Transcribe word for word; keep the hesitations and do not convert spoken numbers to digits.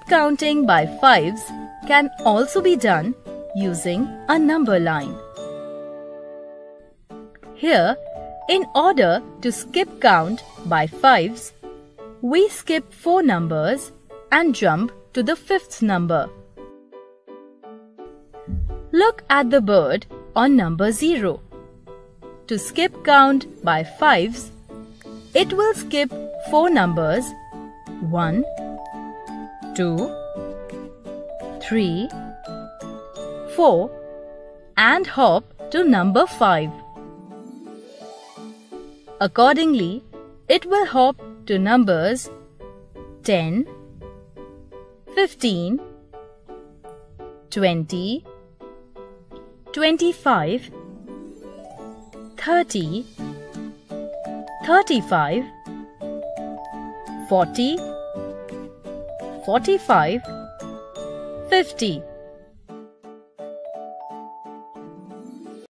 counting by fives can also be done using a number line. Here, in order to skip count by fives, we skip four numbers and jump to the fifth number. Look at the bird on number zero. To skip count by fives, it will skip four numbers one, two, three, four and hop to number five. Accordingly, it will hop to numbers ten, fifteen, twenty, twenty-five, thirty, thirty-five, forty, forty-five, fifty.